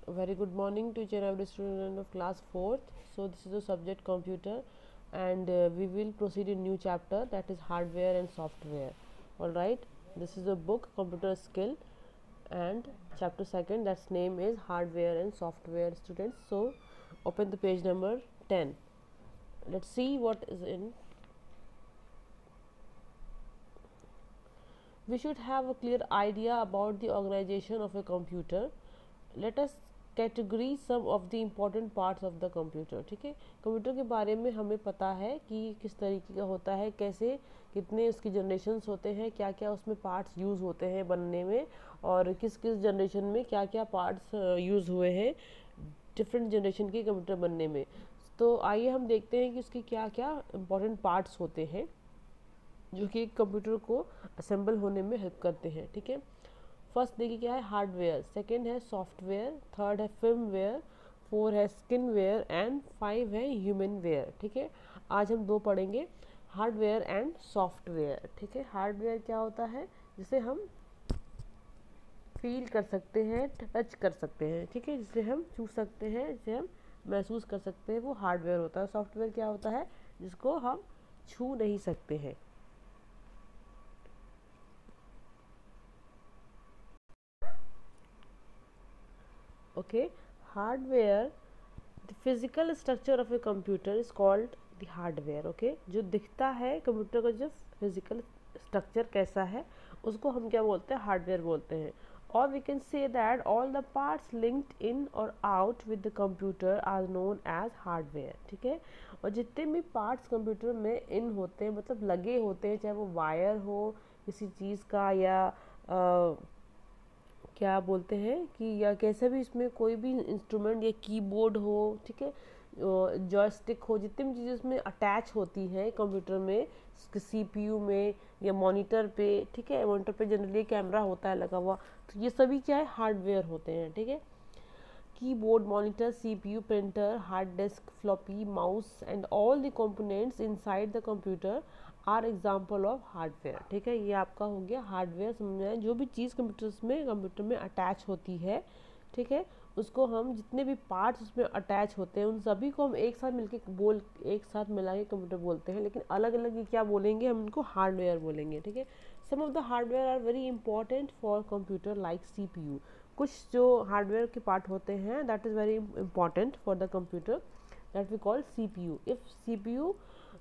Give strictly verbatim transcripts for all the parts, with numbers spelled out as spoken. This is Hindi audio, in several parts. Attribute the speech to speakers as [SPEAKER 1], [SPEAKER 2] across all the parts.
[SPEAKER 1] Very good morning to each and every student of class fourth. So this is the subject computer, and uh, we will proceed in new chapter, that is hardware and software. All right. This is a book, computer skill, and chapter second, that's name is hardware and software, students. So open the page number ten. Let's see what is in. We should have a clear idea about the organization of a computer. Let us category some of the important parts of the computer. ठीक है, कंप्यूटर के बारे में हमें पता है कि किस तरीके का होता है, कैसे कितने उसकी जनरेशन्स होते हैं, क्या क्या उसमें पार्ट्स यूज़ होते हैं बनने में, और किस किस जनरेशन में क्या क्या पार्ट्स यूज़ हुए हैं डिफरेंट जनरेशन के कंप्यूटर बनने में. तो आइए हम देखते हैं कि उसके क्या क्या इम्पॉर्टेंट पार्ट्स होते हैं जो कि कंप्यूटर को असेंबल होने में हेल्प करते हैं. ठीक है, फर्स्ट देखिए क्या है, हार्डवेयर. सेकंड है सॉफ्टवेयर. थर्ड है फर्मवेयर. फोर है स्किनवेयर एंड फाइव है ह्यूमन वेयर. ठीक है, आज हम दो पढ़ेंगे, हार्डवेयर एंड सॉफ्टवेयर. ठीक है, हार्डवेयर क्या होता है, जिसे हम फील कर सकते हैं, टच कर सकते हैं. ठीक है, जिसे हम छू सकते हैं, जिसे हम महसूस कर सकते हैं, वो हार्डवेयर होता है. सॉफ्टवेयर क्या होता है, जिसको हम छू नहीं सकते हैं. Okay, hardware, the physical structure of a computer is called the hardware. Okay, जो दिखता है कंप्यूटर का, जो फिजिकल स्ट्रक्चर कैसा है, उसको हम क्या बोलते हैं, हार्डवेयर बोलते हैं. और we can say that all the parts linked in और out with the computer are known as hardware. ठीक है, और जितने भी पार्ट्स कंप्यूटर में इन होते हैं, मतलब लगे होते हैं, चाहे वो वायर हो किसी चीज़ का, या आ, क्या बोलते हैं कि, या कैसे भी इसमें कोई भी इंस्ट्रूमेंट या कीबोर्ड हो, ठीक है, जॉयस्टिक हो, जितनी भी चीज़ें उसमें अटैच होती हैं कंप्यूटर में, सीपीयू में या मॉनिटर पे. ठीक है, मॉनिटर पे जनरली कैमरा होता है लगा हुआ, तो ये सभी क्या है, हार्डवेयर होते हैं. ठीक है, keyboard, monitor, CPU, printer, hard disk, floppy, mouse and all the components inside the computer are example of hardware. ठीक है, ये आपका हो गया हार्डवेयर. समझ में, जो भी चीज़ कंप्यूटर में कंप्यूटर में अटैच होती है, ठीक है, उसको हम, जितने भी पार्ट्स उसमें अटैच होते हैं, उन सभी को हम एक साथ मिलके बोल एक साथ मिला के कंप्यूटर बोलते हैं. लेकिन अलग अलग ये क्या बोलेंगे, हम उनको हार्डवेयर बोलेंगे. ठीक है, some of the hardware are very important for computer like CPU. कुछ जो हार्डवेयर के पार्ट होते हैं, that is very important for the computer, that we call CPU. If CPU,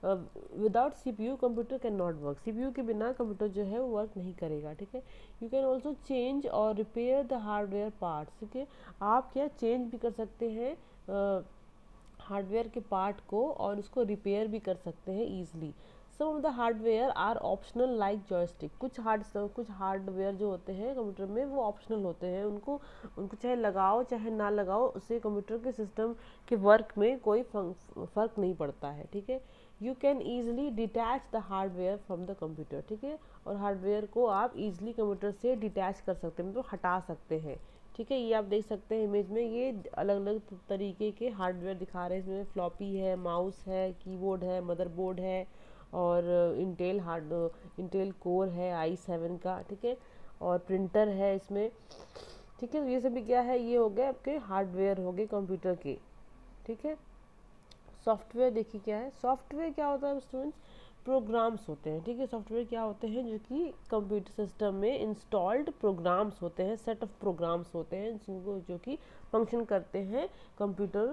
[SPEAKER 1] without CPU computer can not work. CPU के बिना कंप्यूटर जो है वो वर्क नहीं करेगा. ठीक है, यू कैन ऑल्सो चेंज और रिपेयर द हार्डवेयर पार्ट्स. ठीक है, आप क्या चेंज भी कर सकते हैं हार्डवेयर uh, के पार्ट को, और उसको रिपेयर भी कर सकते हैं easily. Some of the hardware are optional like joystick. कुछ हार्ड कुछ हार्डवेयर जो होते हैं कंप्यूटर में, वो ऑप्शनल होते हैं. उनको उनको चाहे लगाओ चाहे ना लगाओ, उससे कंप्यूटर के सिस्टम के वर्क में कोई फ़र्क नहीं पड़ता है. ठीक है, you can easily detach the hardware from the computer. ठीक है, और हार्डवेयर को आप ईजिली कंप्यूटर से डिटैच कर सकते हैं, मतलब तो हटा सकते हैं. ठीक है, ये आप देख सकते हैं इमेज में, ये अलग अलग तरीके के हार्डवेयर दिखा रहे हैं. इसमें फ्लॉपी है, माउस है, कीबोर्ड है, मदरबोर्ड है, और इंटेल हार्ड इंटेल कोर है आई सेवन का. ठीक है, और प्रिंटर है इसमें. ठीक है, तो ये सभी क्या है, ये हो गए आपके हार्डवेयर हो गए कंप्यूटर के. ठीक है, सॉफ्टवेयर देखिए क्या है. सॉफ्टवेयर क्या होता है स्टूडेंट्स, प्रोग्राम्स होते हैं. ठीक है, सॉफ्टवेयर क्या होते हैं, जो कि कंप्यूटर सिस्टम में इंस्टॉल्ड प्रोग्राम्स होते हैं, सेट ऑफ प्रोग्राम्स होते हैं जिनको, जो कि फंक्शन करते हैं कंप्यूटर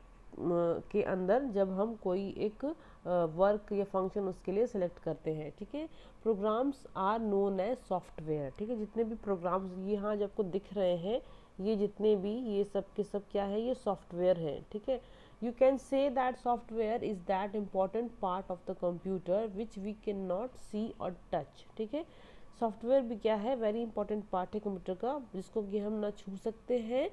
[SPEAKER 1] के अंदर, जब हम कोई एक वर्क या फंक्शन उसके लिए सिलेक्ट करते हैं. ठीक है, programs are known as software. ठीक है, जितने भी प्रोग्राम्स ये यहाँ जब आपको दिख रहे हैं, ये जितने भी, ये सब के सब क्या है, ये सॉफ्टवेयर है. ठीक है, you can say that software is that important part of the computer which we cannot see or touch. ठीक है, सॉफ्टवेयर भी क्या है, वेरी इंपॉर्टेंट पार्ट है कंप्यूटर का, जिसको कि हम ना छू सकते हैं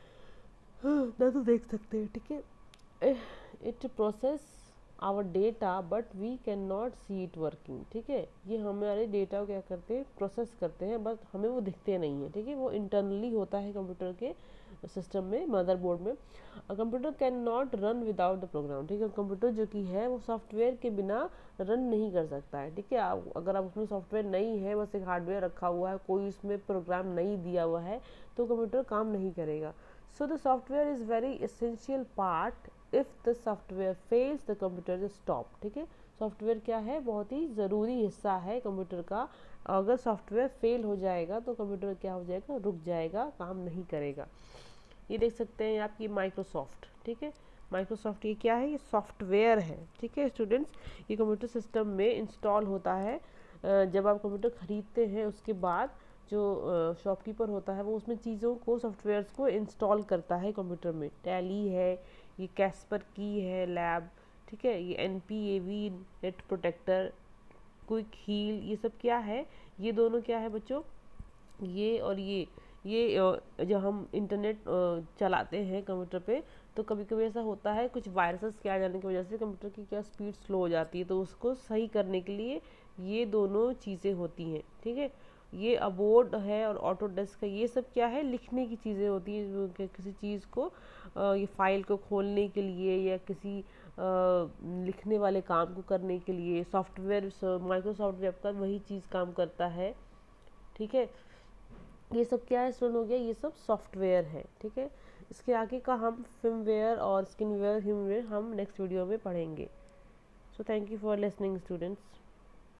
[SPEAKER 1] ना तो देख सकते हैं. ठीक है, it process our data but we can not see it working. ठीक है, ये हमारे डेटा को क्या करते हैं, प्रोसेस करते हैं, बट हमें वो दिखते नहीं है. ठीक है, वो इंटरनली होता है कंप्यूटर के सिस्टम में, मदरबोर्ड में. Computer can not run without the program. ठीक है, कंप्यूटर जो कि है वो सॉफ्टवेयर के बिना रन नहीं कर सकता है. ठीक है, आप अगर आप उसमें सॉफ्टवेयर नहीं है, बस एक हार्डवेयर रखा हुआ है, कोई उसमें प्रोग्राम नहीं दिया हुआ है, तो कंप्यूटर काम नहीं करेगा. So the software is very essential part. If the software fails, the computer is stop. ठीक है, सॉफ्टवेयर क्या है, बहुत ही ज़रूरी हिस्सा है कंप्यूटर का. अगर सॉफ्टवेयर फेल हो जाएगा तो कंप्यूटर क्या हो जाएगा, रुक जाएगा, काम नहीं करेगा. ये देख सकते हैं आपकी माइक्रोसॉफ्ट. ठीक है, माइक्रोसॉफ्ट ये क्या है, ये सॉफ्टवेयर है. ठीक है स्टूडेंट्स, ये कंप्यूटर सिस्टम में इंस्टॉल होता है. जब आप कंप्यूटर ख़रीदते हैं उसके बाद जो शॉपकीपर होता है वो उसमें चीज़ों को, सॉफ्टवेयर्स को इंस्टॉल करता है कंप्यूटर में. टैली है, ये कैस्पर की है लैब. ठीक है, ये N P A V net protector, quick heal, ये सब क्या है, ये दोनों क्या है बच्चों, ये और ये ये जब हम इंटरनेट चलाते हैं कंप्यूटर पे तो कभी कभी ऐसा होता है कुछ वायरसेस के आ जाने की वजह से कंप्यूटर की क्या स्पीड स्लो हो जाती है, तो उसको सही करने के लिए ये दोनों चीज़ें होती हैं. ठीक है, ये अबोर्ड है और ऑटो डेस्क है, ये सब क्या है, लिखने की चीज़ें होती हैं. किसी चीज़ को ये फाइल को खोलने के लिए या किसी लिखने वाले काम को करने के लिए सॉफ्टवेयर, माइक्रोसॉफ्ट वेब का वही चीज़ काम करता है. ठीक है, ये सब क्या है स्टूडेंट, हो गया ये सब सॉफ्टवेयर है. ठीक है, इसके आगे का हम फिल्मवेयर और स्किनवेयर, ह्यूमवेयर हम नेक्स्ट वीडियो में पढ़ेंगे. So thank you for listening students.